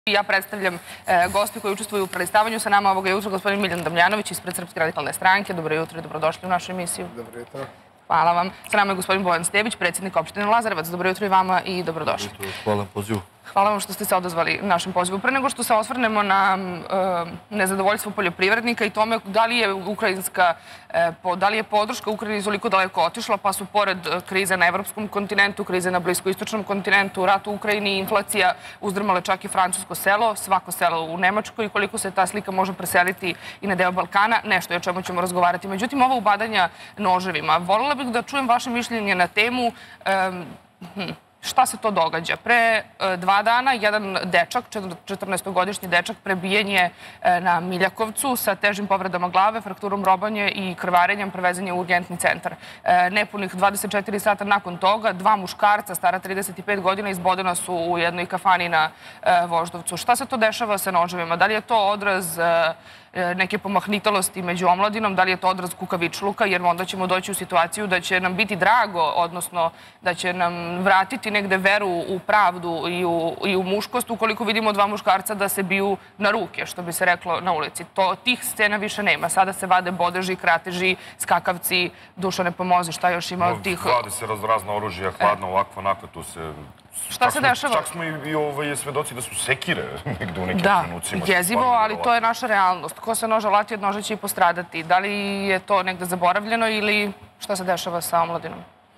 Ja predstavljam goste koji učestvuju u predstavanju. Sa nama ovoga jutra gospodin Miljan Damljanović ispred Srpske radikalne stranke. Dobro jutro i dobrodošli u našu emisiju. Dobro jutro. Hvala vam. Sa nama je gospodin Bojan Stebić, predsjednik opštine Lazarevac. Dobro jutro i vama i dobrodošli. Dobro jutro, hvala na pozivu. Hvala vam što ste se odazvali našem pozivu. Pre nego što se osvrnemo na nezadovoljstvo poljoprivrednika i tome da li je podrška Ukrajini toliko daleko otišla, pa su pored krize na evropskom kontinentu, krize na bliskoistočnom kontinentu, rat u Ukrajini i inflacija uzdrmale čak i francusko selo, svako selo u Nemačkoj i koliko se ta slika može preseliti i na deo Balkana, nešto je o čemu ćemo razgovarati. Međutim, ovo ubadanja noževima, voljela bih da čujem vaše mišljenje na temu šta se to događa. Pre 2 dana jedan dečak, 14-godišnji dečak, prebijen je na Miljakovcu sa težim povredama glave, frakturom robanje i krvarenjem, prevezen je u urgentni centar. Nepunih 24 sata nakon toga, 2 muškarca, stara 35 godina, izbodena su u jednoj kafani na Voždovcu. Šta se to dešava sa noževima? Da li je to odraz neke pomahnitalosti među omladinom, da li je to odraz kukavičluka, jer onda ćemo doći u situaciju da će nam biti drago, odnosno da će nam vratiti negde veru u pravdu i u muškost, ukoliko vidimo 2 muškarca da se biju na ruke, što bi se reklo na ulici. Tih scena više nema. Sada se vade bodeži, krateži, skakavci. Dušane, pomozi, šta još ima od tih... Vade se razna oružja, hladno, ovako, onako, tu se... Šta se dešava? Čak smo i svedoci da su sekire negde u nekim trenucima. Da, jezivo, ali to je naša realnost. Ko se noža lati, od noža će i postradati. Da li je to negde zaboravljeno ili šta se dešava sa omladinom?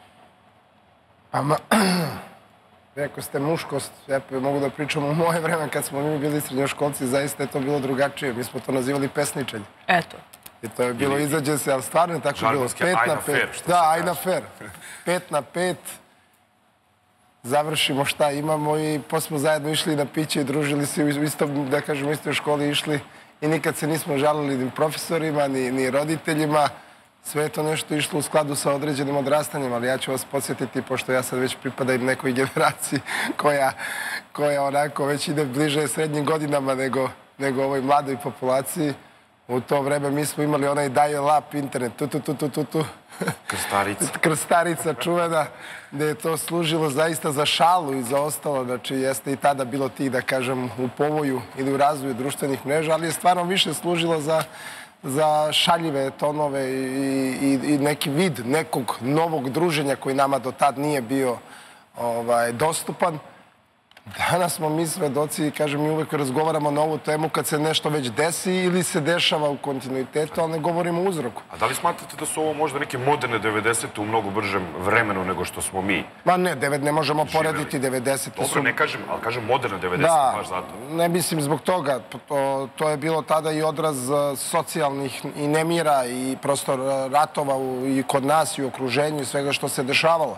Rekao ste muškost, ja mogu da pričam u moje vreme kad smo mi bili srednjoškolci, zaista je to bilo drugačije. Mi smo to nazivali pesničenje. Eto. I to je bilo, izađe se, ali stvarno je tako bilo. 5 na 5. Da, ajna fair. 5 na 5. Završimo šta imamo i posle smo zajedno išli na piće i družili se u istom, da kažem, istoj školi išli i nikad se nismo žalili ni profesorima, ni roditeljima. Sve je to nešto išlo u skladu sa određenim odrastanjem, ali ja ću vas podsjetiti, pošto ja sad već pripadam nekoj generaciji koja onako već ide bliže srednjim godinama nego ovoj mladoj populaciji. U to vreme mi smo imali onaj dial-up internet, krstarica čuvena, gde je to služilo zaista za šalu i za ostalo. Znači, jeste i tada bilo tih, da kažem, u povoju ili u razvoju društvenih mreža, ali je stvarno više služilo za šaljive tonove i neki vid nekog novog druženja koji nama do tad nije bio dostupan. Danas smo mi svedoci i, kažem, mi uvek razgovaramo na ovu temu kad se nešto već desi ili se dešava u kontinuitetu, ali ne govorimo o uzroku. A da li smatrate da su ovo možda neke moderne 90. u mnogo bržem vremenu nego što smo mi? Ma ne možemo porediti 90. Dobro, ne kažem, ali kažem moderne 90. baš zato. Ne mislim zbog toga. To je bilo tada i odraz socijalnih i nemira i prosto ratova i kod nas i u okruženju i svega što se dešavalo.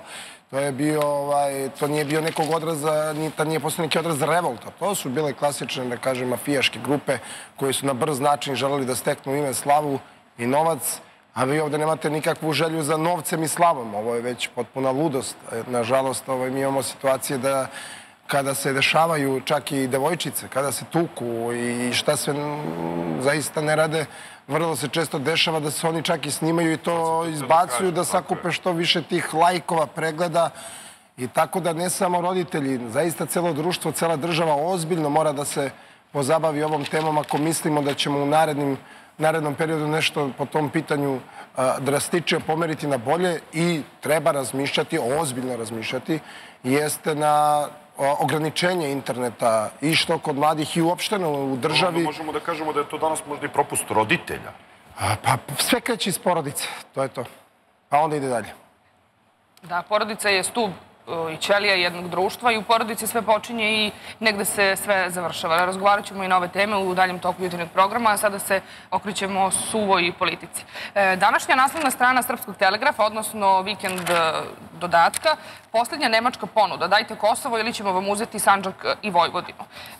To nije bio nekog odraza, nije postao neki odraz revolta. To su bile klasične, da kažem, mafijaške grupe koje su na brz način želeli da steknu ime, slavu i novac, a vi ovde nemate nikakvu želju za novcem i slavom. Ovo je već potpuna ludost. Nažalost, mi imamo situacije da kada se dešavaju čak i devojčice, kada se tuku i šta sve zaista ne rade, vrlo se često dešava da se oni čak i snimaju i to izbacuju, da sakupe što više tih lajkova, pregleda. I tako da ne samo roditelji, zaista celo društvo, cela država ozbiljno mora da se pozabavi ovom temom ako mislimo da ćemo u narednom periodu nešto po tom pitanju drastičnije pomeriti na bolje i treba razmišljati, ozbiljno razmišljati, jeste na ograničenje interneta i što kod mladih i uopšteno u državi. Onda možemo da kažemo da je to danas možda i propust roditelja. Pa sve kreće iz porodice, to je to. Pa onda ide dalje. Da, porodica je stub i ćelija jednog društva i u porodici sve počinje i negde se sve završava. Razgovarat ćemo i na ove teme u daljem toku jutarnjeg programa, a sada se okrećemo suvoj politici. Današnja naslovna strana Srpskog telegrafa, odnosno vikend dodatka, posljednja nemačka ponuda. Dajte Kosovo ili ćemo vam uzeti Sandžak i Vojvodinu.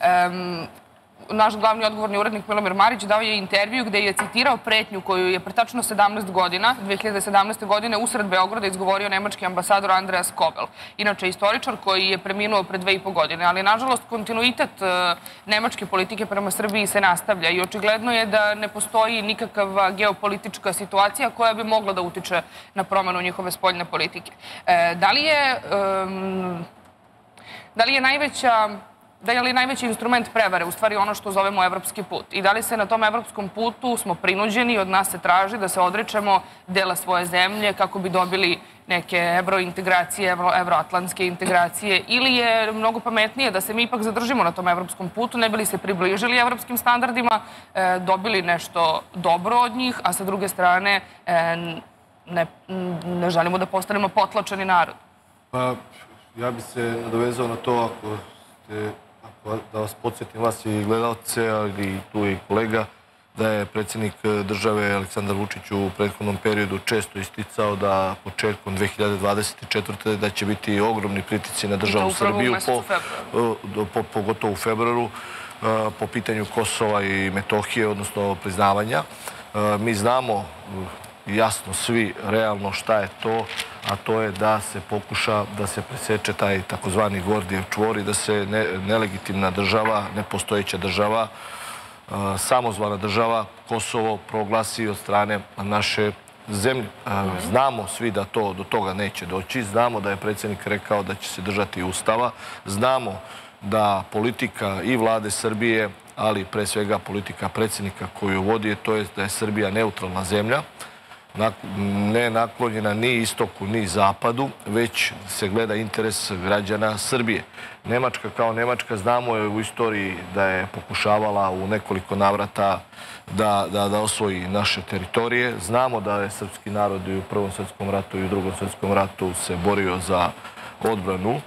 Naš glavni odgovorni urednik Milomir Marić dao je intervju gde je citirao pretnju koju je pre tačno 17 godina, 2017. godine, usred Beograda izgovorio nemački ambasador Andreas Kobel. Inače, istoričar koji je preminuo pre 2,5 godine. Ali, nažalost, kontinuitet nemačke politike prema Srbiji se nastavlja i očigledno je da ne postoji nikakva geopolitička situacija koja bi mogla da utiče na promenu njihove spoljne politike. Da li je najveća Da je li najveći instrument prevare u stvari ono što zovemo evropski put? I da li se na tom evropskom putu smo prinuđeni, od nas se traži da se odričemo dela svoje zemlje kako bi dobili neke evrointegracije, evroatlantske integracije, ili je mnogo pametnije da se mi ipak zadržimo na tom evropskom putu, ne bi li se približili evropskim standardima, dobili nešto dobro od njih, a sa druge strane ne želimo da postanemo potlačeni narod? Pa, ja bi se nadovezao na to, da vas podsjetim, vas i gledalce, ali i tu i kolega, da je predsjednik države Aleksandar Vučić u prethodnom periodu često isticao da početkom 2024. da će biti ogromni pritisci na državu Srbiju, pogotovo u februaru, po pitanju Kosova i Metohije, odnosno priznavanja. Mi znamo jasno svi realno šta je to, a to je da se pokuša da se preseče taj takozvani Gordijev čvor i da se nelegitimna država, nepostojeća država, samozvana država Kosovo proglasi od strane naše zemlje. Znamo svi da do toga neće doći. Znamo da je predsjednik rekao da će se držati Ustava. Znamo da politika i vlade Srbije, ali pre svega politika predsjednika koju vodi, to je da je Srbija neutralna zemlja, ne naklonjena ni istoku ni zapadu, već se gleda interes građana Srbije. Nemačka kao Nemačka, znamo je u istoriji da je pokušavala u nekoliko navrata da osvoji naše teritorije. Znamo da je srpski narod i u Prvom svjetskom ratu i u Drugom svjetskom ratu se borio za odbranu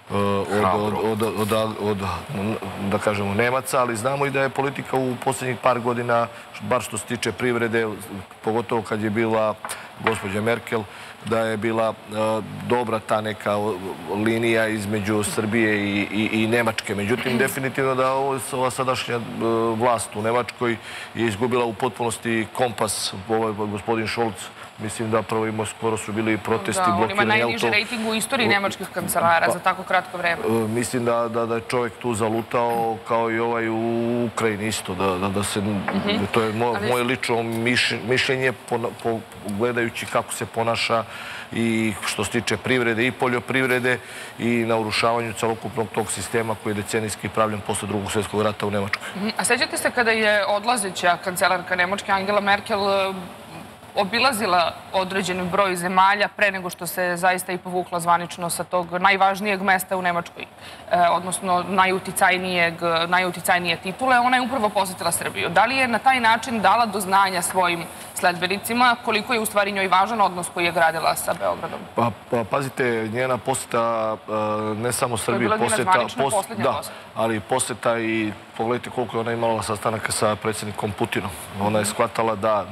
da kažemo, Nemaca, ali znamo i da je politika u posljednjih par godina, bar što se tiče privrede, pogotovo kad je bila gospođa Merkel, da je bila dobra ta neka linija između Srbije i Nemačke. Međutim, definitivno da ova sadašnja vlast u Nemačkoj je izgubila u potpunosti kompas. Gospodin Scholz, mislim da prvo ima, skoro su bili protesti, blokirani auto. On ima najniži rejting u istoriji nemačkih kancelara za tako kratko vreme. Mislim da je čovjek tu zalutao, kao i ovaj u Ukrajini isto. To je moje lično mišljenje, gledajući kako se ponaša i što se tiče privrede i poljoprivrede i na urušavanju celokupnog tog sistema koji je decenijski pravljen posle Drugog svjetskog rata u Nemačkoj. A sećate se kada je odlazeća kancelarka Nemačke Angela Merkel obilazila određen broj zemalja pre nego što se zaista i povukla zvanično sa tog najvažnijeg mesta u Nemačkoj, odnosno najuticajnije titule, ona je upravo posjetila Srbiju. Da li je na taj način dala do znanja svojim sledbenicima koliko je u stvari njoj važan odnos koji je gradila sa Beogradom? Pa pazite, njena posjeta ne samo Srbiji, ali posjeta i pogledajte koliko je ona imala sastanaka sa predsjednikom Putinom. Ona je shvatala da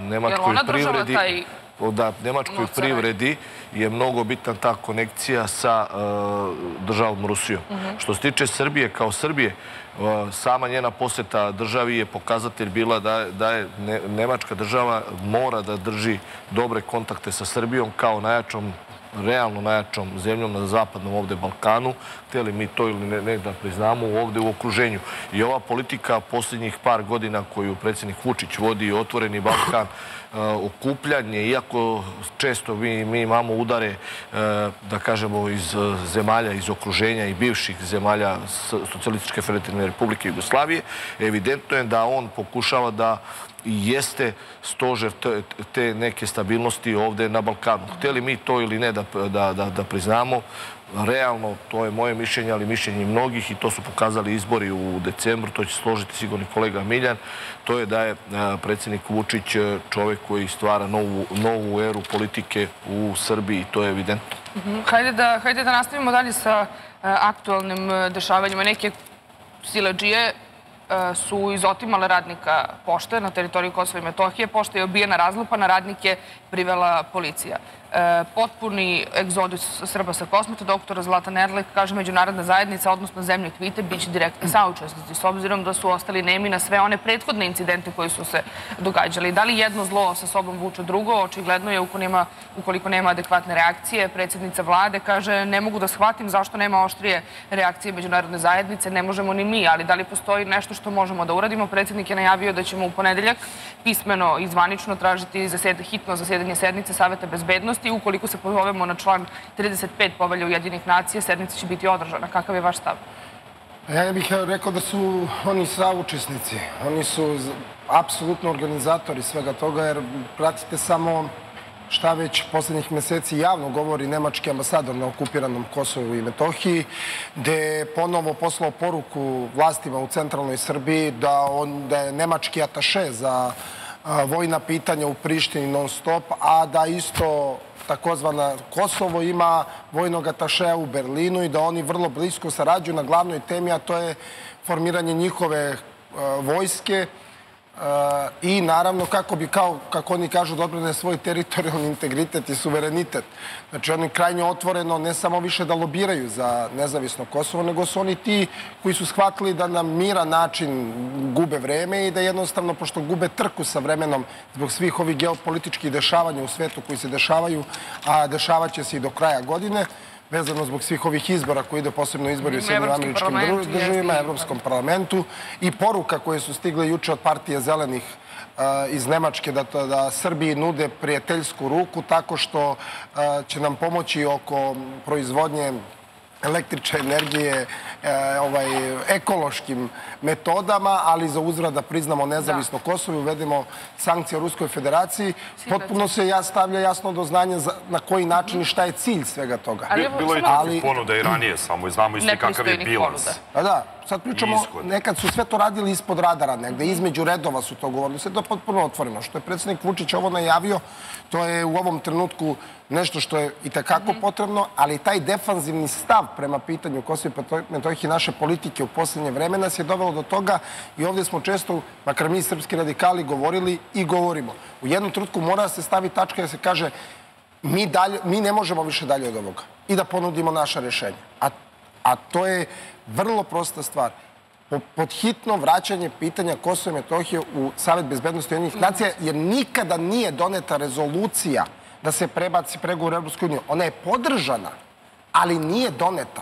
Nemačkoj privredi je mnogo bitna ta konekcija sa državom Rusijom. Što se tiče Srbije kao Srbije, sama njena posjeta državi je pokazatelj bila da je Nemačka država mora da drži dobre kontakte sa Srbijom kao najjačom, realno najjačom zemljom na zapadnom ovde Balkanu, htjeli mi to ili ne da priznamo, ovde u okruženju. I ova politika posljednjih par godina koju predsjednik Vučić vodi, Otvoreni Balkan, okupljanje, iako često mi imamo udare, da kažemo, iz zemalja, iz okruženja i bivših zemalja Socijalističke Federativne Republike Jugoslavije, evidentno je da on pokušava da jeste stožer te neke stabilnosti ovde na Balkanu. Htjeli mi to ili ne da priznamo, realno, to je moje mišljenje, ali mišljenje mnogih i to su pokazali izbori u decembru, to će složiti sigurni kolega Miljan, to je da je predsjednik Vučić čovjek koji stvara novu eru politike u Srbiji, to je evidentno. Hajde da nastavimo dalje sa aktualnim dešavanjima. Neke siledžije su izotimale radnika pošte na teritoriji Kosova i Metohije. Pošta je obijena, razlupana, radnike privela policija. Potpuni egzodus Srba sa Kosmeta, doktora Zlatan Erlek, kaže međunarodna zajednica, odnosno zemlje Kvite, bit će direktni saučesnici, s obzirom da su ostali nemi na sve one prethodne incidente koji su se događali. Da li jedno zlo sa sobom vuče drugo? Očigledno je ukoliko nema adekvatne reakcije. Predsjednica vlade kaže ne mogu da shvatim zašto nema oštrije reakcije međunarodne zajednice, ne možemo ni mi, ali da li postoji nešto što možemo da uradimo? Predsjednik je najavio da ćemo u ponedeljak pismeno i zvanično tražiti hitno zasjedanje sednice Saveta bezbednosti. Ukoliko se pozovemo na član 35 Povelje Ujedinjenih nacija, sednica će biti održana. Kakav je vaš stav? Ja bih rekao da su oni saučesnici. Oni su apsolutno organizatori svega toga, jer pratite samo šta već poslednjih meseci javno govori nemački ambasador na okupiranom Kosovu i Metohiji, gde je ponovo poslao poruku vlastima u centralnoj Srbiji da je nemački ataše za vojna pitanja u Prištini non stop, a da isto takozvana Kosovo ima vojnog atašeja u Berlinu i da oni vrlo blisko sarađuju na glavnoj temi, a to je formiranje njihove vojske i naravno kako oni kažu, da odbrane svoj teritorijalni integritet i suverenitet. Znači oni krajnje otvoreno ne samo više da lobiraju za nezavisno Kosovo, nego su oni ti koji su shvatili da na miran način gube vreme i da jednostavno, pošto gube trku sa vremenom zbog svih ovih geopolitičkih dešavanja u svetu koji se dešavaju, a dešavaće se i do kraja godine, vezano zbog svih ovih izbora koji ide, posebno izbori u Sjedinjenim Američkim Državama, Evropskom parlamentu, i poruka koje su stigle juče od partije Zelenih iz Nemačke da Srbiji nude prijateljsku ruku tako što će nam pomoći oko proizvodnje električne energije ekološkim metodama, ali za uzvrat da priznamo nezavisno Kosovo i uvedemo sankcije Ruskoj federaciji. Potpuno se stavlja jasno do znanja na koji način i šta je cilj svega toga. Bilo je takvih ponuda i ranije samo i znamo isto kakav je bilans. Da, sad pričamo, nekad su sve to radili ispod radara negde, između redova su to govorili, sve to potpuno otvoreno. Što je predsjednik Vučić ovo najavio, to je u ovom trenutku nešto što je i tekako potrebno, ali taj defanzivni stav prema pitanju Kosova i Metohije naše politike u poslednje vreme nas je dovelo do toga i ovdje smo često, makar mi srpski radikali, govorili i govorimo. U jednom trenutku mora da se stavi tačka da se kaže mi ne možemo više dalje od ovoga i da ponudimo naša rešenja. A to je vrlo prosta stvar. Pod hitno vraćanje pitanja Kosova i Metohije u Savet bezbednosti Ujedinjenih nacija, jer nikada nije doneta rezolucija da se prebaci pregovor u Evropsku uniju. Ona je podržana, ali nije doneta.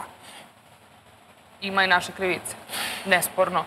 Ima i naše krivice. Nesporno.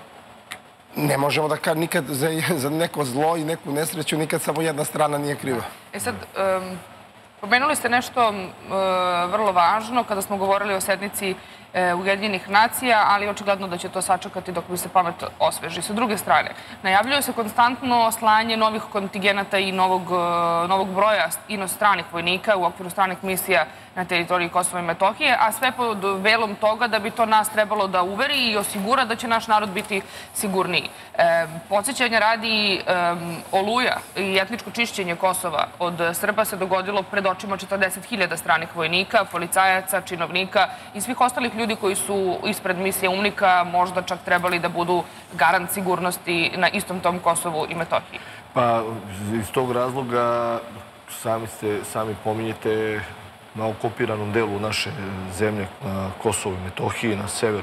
Ne možemo da kažem nikad za neko zlo i neku nesreću, nikad samo jedna strana nije kriva. Sad, pomenuli ste nešto vrlo važno kada smo govorili o sednici Ujedinjenih nacija, ali očigledno da će to sačekati dok bi se pamet osveži. Sa druge strane, najavljuje se konstantno slanje novih kontingenata i novog broja inostranih vojnika u okviru stranih misija na teritoriji Kosova i Metohije, a sve pod velom toga da bi to nas trebalo da uveri i osigura da će naš narod biti sigurniji. Podsjećanja radi, Oluja i etničko čišćenje Kosova od Srba se dogodilo pred očima 40.000 stranih vojnika, policajaca, činovnika i svih ostalih ljudi koji su ispred misije UNMIK-a možda čak trebali da budu garant sigurnosti na istom tom Kosovu i Metohiji. Pa iz tog razloga sami pominjete na okupiranom delu naše zemlje, na Kosovu i Metohiji, na severu,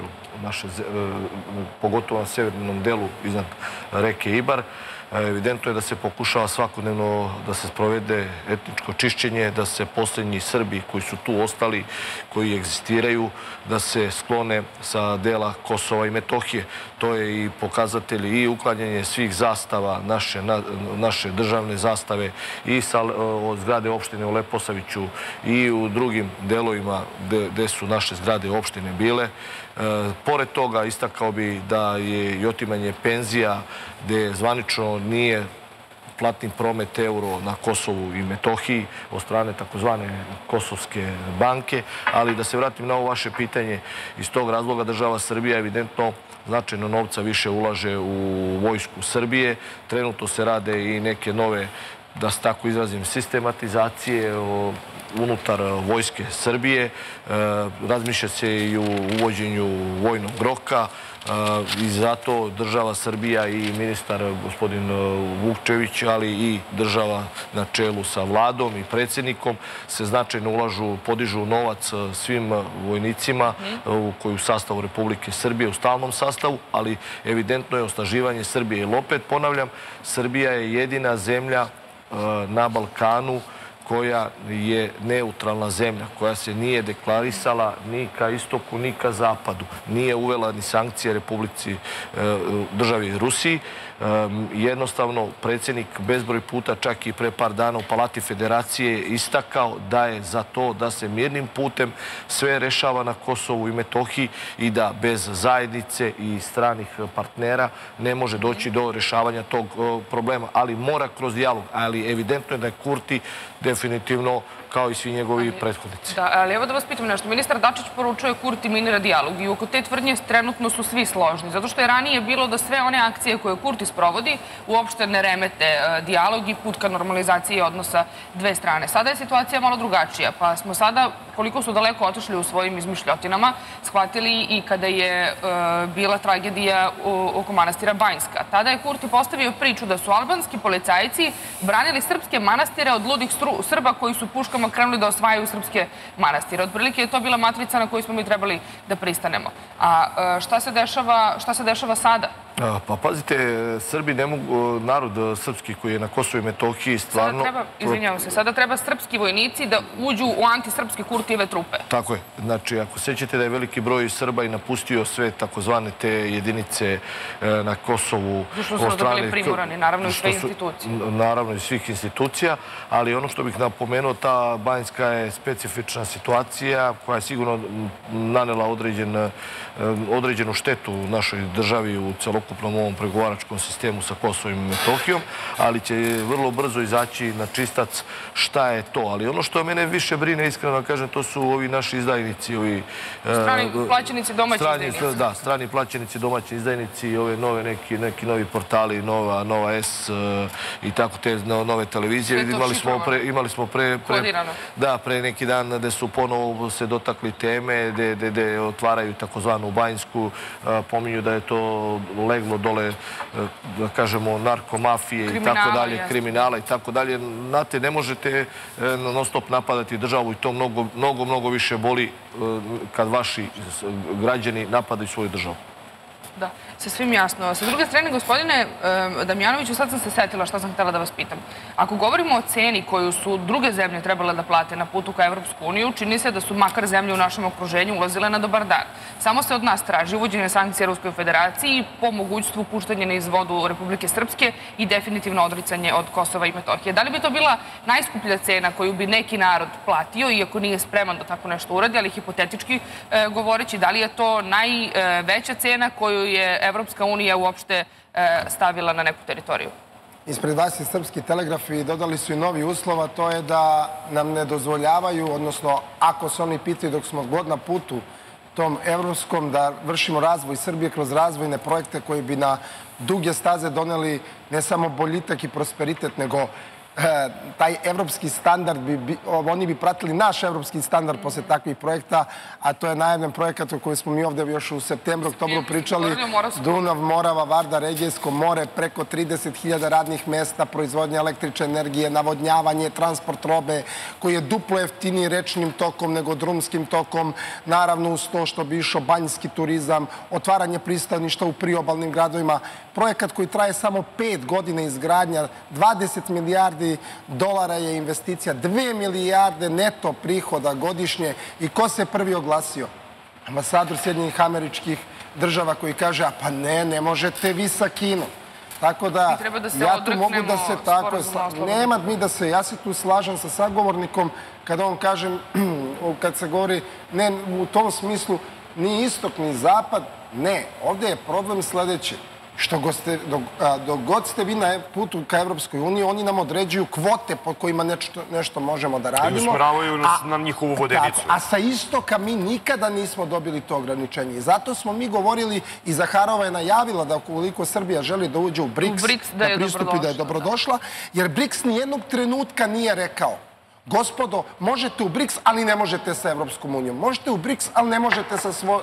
pogotovo na severnom delu iznad reke Ibar. Evidentno je da se pokušava svakodnevno da se sprovede etničko čišćenje, da se posljednji Srbi koji su tu ostali, koji egzistiraju, da se sklone sa dela Kosova i Metohije. To je i pokazatelj i uklanjanje svih zastava, naše državne zastave i od zgrade opštine u Leposaviću i u drugim delovima gde su naše zgrade opštine bile. Pored toga istakao bi da je i otimanje penzija gde zvanično nije platni promet euro na Kosovu i Metohiji od strane takozvane Kosovske banke, ali da se vratim na ovo vaše pitanje, iz tog razloga država Srbija evidentno značajno novca više ulaže u vojsku Srbije. Trenutno se rade i neke nove, da se tako izrazim, sistematizacije unutar vojske Srbije. Razmišlja se i o uvođenju vojnog roka i zato država Srbija i ministar gospodin Vukčević, ali i država na čelu sa vladom i predsjednikom se značajno ulažu, podižu novac svim vojnicima koji u sastavu Republike Srbije, u stalnom sastavu, ali evidentno je osnaživanje Srbije. Jer opet ponavljam, Srbija je jedina zemlja na Balkanu koja je neutralna zemlja, koja se nije deklarisala ni ka istoku, ni ka zapadu. Nije uvela ni sankcije Republici državi Rusiji. Jednostavno, predsjednik bezbroj puta, čak i pre par dana u Palati Federacije, je istakao da je za to da se mirnim putem sve rešava na Kosovu i Metohiji i da bez zajednice i stranih partnera ne može doći do rešavanja tog problema. Ali mora kroz dijalog. Ali evidentno je da je Kurti definitivno kao i svi njegovi prethodnici. Da, ali evo da vas pitam nešto. Ministar Dačić poručuje Kurti minira dijalog i oko te tvrdnje trenutno su svi složni. Zato što je ranije bilo da sve one akcije koje Kurti sprovodi uopšte ne remete dijalog i put ka normalizaciji odnosa dve strane. Sada je situacija malo drugačija, pa smo sada, koliko su daleko otišli u svojim izmišljotinama, shvatili i kada je bila tragedija oko manastira Banjska. Tada je Kurti postavio priču da su albanski policajci branili srpske manastire od ludih Srba koji su puškama krenuli da osvajaju srpske manastire. Otprilike je to bila matrica na koju smo mi trebali da pristanemo. A šta se dešava sada? Pa pazite, Srbi ne mogu, narod srpski koji je na Kosovu i Metohiji stvarno... Izvinjavam se, sada treba srpski vojnici da uđu u antisrpske Kurtijeve trupe. Tako je. Znači, ako sećate da je veliki broj Srba i napustio sve takozvane te jedinice na Kosovu... Što su bili primorani, naravno i sve institucije. Naravno i svih institucija, ali ono što bih napomenuo, ta Banjska je specifična situacija koja je sigurno nanela određenu štetu našoj državi u celokupnom ovom pregovaračkom sistemu sa Kosovom i Metohijom, ali će vrlo brzo izaći na čistac šta je to. Ali ono što mene više brine, iskreno kažem, to su ovi naši izdajnici, ovi... Strani plaćenici, domaći izdajnici. Da, strani plaćenici, domaći izdajnici i ove nove, neki novi portali, Nova S i tako te nove televizije. Imali smo pre neki dan gde su ponovo se dotakli teme, gde otvaraju takozvanu Banjsku, pominju da je to leglo dole, da kažemo, narkomafije i tako dalje, kriminala i tako dalje. Znate, ne možete non stop napadati državu i to mnogo više boli kad vaši građani napadaju svoju državu. Da, sa svim jasno. Sa druge strane, gospodine Damjanoviću, sad sam se setila šta sam htjela da vas pitam. Ako govorimo o ceni koju su druge zemlje trebale da plate na putu ka Evropsku uniju, čini se da su makar zemlje u našem okruženju ulazile na dobar dan. Samo se od nas traži uvođenje sankcija Ruskoj federaciji, po mogućstvu puštanje na izvodu Republike Srpske i definitivno odricanje od Kosova i Metohije. Da li bi to bila najskuplja cena koju bi neki narod platio, iako nije spreman da tako nešto uradi, ali hipotetički govoreći, da li je to najveća cena koju je Evropska unija uopšte stavila na neku teritoriju? Ispred vas je Srpski telegraf i dodali su i novi uslov, a to je da nam ne dozvoljavaju, odnosno ako se oni pitaju dok smo god na putu tom evropskom, da vršimo razvoj Srbije kroz razvojne projekte koji bi na duge staze doneli ne samo boljitak i prosperitet, nego taj evropski standard, oni bi pratili naš evropski standard posle takvih projekta, a to je najavljen projekat o kojem smo mi ovde još u septembru, oktobru pričali, Dunav, Morava, Vardar, Egejsko more, preko 30.000 radnih mesta, proizvodnja električne energije, navodnjavanje, transport robe, koji je duplo jeftiniji rečnim tokom nego drumskim tokom, naravno uz to što bi išao banjski turizam, otvaranje pristaništa u priobalnim gradovima, projekat koji traje samo 5 godina izgradnja, 20 milijardi dolara je investicija, 2 milijarde neto prihoda godišnje. I ko se prvi oglasio? Ambasador Sjedinjenih Američkih Država koji kaže, a pa ne možete vi sa Kinom. Tako da, ja tu mogu da se tako... Nema mi da se, ja se tu slažem sa sagovornikom kada on kaže, kad se govori, ne u tom smislu, ni istok, ni zapad, ne. Ovde je problem sledeći. Dok god ste vi na putu ka Evropskoj uniji, oni nam određuju kvote po kojima nešto možemo da radimo. I usmeravaju na njihovu vodenicu. A sa istoka mi nikada nismo dobili to ograničenje. I zato smo mi govorili, i Zaharova je najavila da ukoliko Srbija želi da uđe u BRICS, da pristupi da je dobrodošla, jer BRICS nijednog trenutka nije rekao: gospodo, možete u BRICS, ali ne možete sa Evropskom unijom. Možete u BRICS, ali ne možete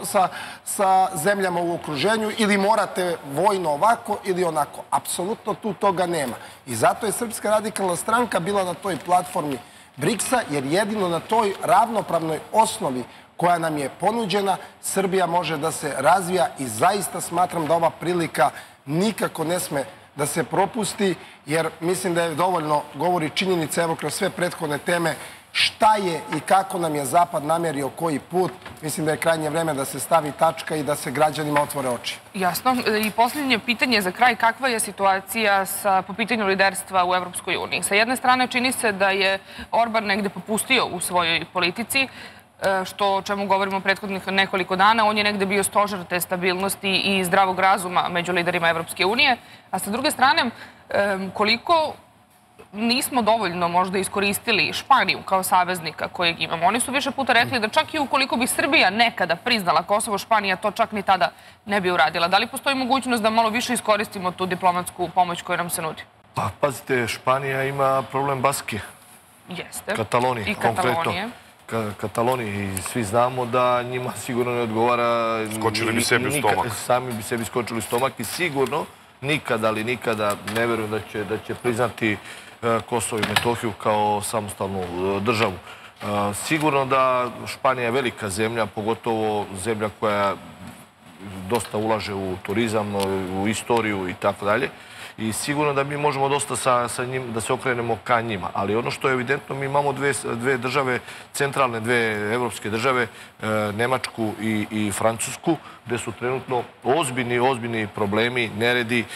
sa zemljama u okruženju ili morate vojno ovako ili onako. Apsolutno tu toga nema. I zato je Srpska radikalna stranka bila na toj platformi BRICS-a, jer jedino na toj ravnopravnoj osnovi koja nam je ponuđena, Srbija može da se razvija i zaista smatram da ova prilika nikako ne sme da se propusti, jer mislim da je dovoljno, govori činjenica, evo kroz sve prethodne teme, šta je i kako nam je Zapad namerio koji put. Mislim da je krajnje vreme da se stavi tačka i da se građanima otvore oči. Jasno. I posljednje pitanje za kraj, kakva je situacija po pitanju liderstva u Evropskoj uniji? Sa jedne strane čini se da je Orban negde popustio u svojoj politici, o čemu govorimo prethodnih nekoliko dana. On je negde bio stožer te stabilnosti i zdravog razuma među liderima Evropske unije. A sa druge strane, koliko nismo dovoljno možda iskoristili Španiju kao saveznika kojeg imamo. Oni su više puta rekli da čak i ukoliko bi Srbija nekada priznala Kosovo, Španija to čak ni tada ne bi uradila. Da li postoji mogućnost da malo više iskoristimo tu diplomatsku pomoć koja nam se nudi? Pa, pazite, Španija ima problem Baske. Jeste. Katalonije. I Katalonije. Kataloniji i svi znamo da njima sigurno ne odgovara... Skočili bi sebi u stomak. Sami bi sebi skočili u stomak i sigurno nikada, ali nikada ne verujem da će priznati Kosovo i Metohiju kao samostalnu državu. Sigurno da Španija je velika zemlja, pogotovo zemlja koja dosta ulaže u turizam, u istoriju i tako dalje. I sigurno da mi možemo dosta sa njim, da se okrenemo ka njima. Ali ono što je evidentno, mi imamo dve države, centralne dve evropske države, Nemačku i Francusku, gde su trenutno ozbiljni problemi, neredi,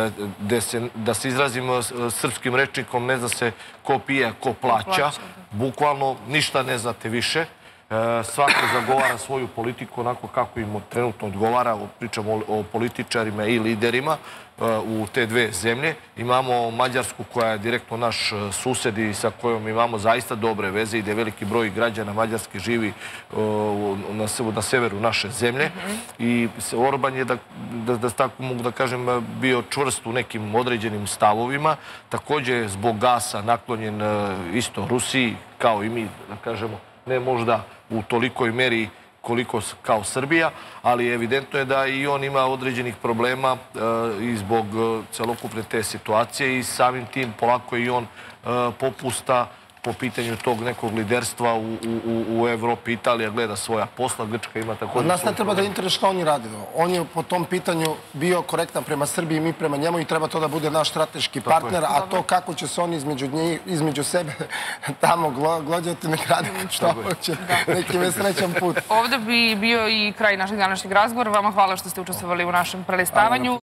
da se izrazimo srpskim rečnikom, ne zna se ko pije, ko plaća. Bukvalno ništa ne znate više. Svako zagovara svoju politiku onako kako im trenutno odgovara. Pričamo o političarima i liderima u te dve zemlje. Imamo Mađarsku koja je direktno naš sused i sa kojom imamo zaista dobre veze i gde veliki broj građana Mađarske živi na severu naše zemlje. I Orban je, da tako mogu da kažem, bio čvrst u nekim određenim stavovima. Također zbog gasa naklonjen isto Rusiji, kao i mi, da kažemo, ne možda u tolikoj meri koliko kao Srbija, ali evidentno je da i on ima određenih problema i zbog celokupne te situacije i samim tim polako i on popusta po pitanju tog nekog liderstva u Evropi. Italija gleda svoja posla, Grčka ima također... Od nas ne treba da interesuje što oni radi. On je po tom pitanju bio korektan prema Srbiji, mi prema njemu i treba to da bude naš strateški partner, a to kako će se oni između sebe tamo glođati, nek radi što hoće. Neki me srećan put. Ovde bi bio i kraj našeg današnjeg razgovora. Vama hvala što ste učestvovali u našem prelistavanju.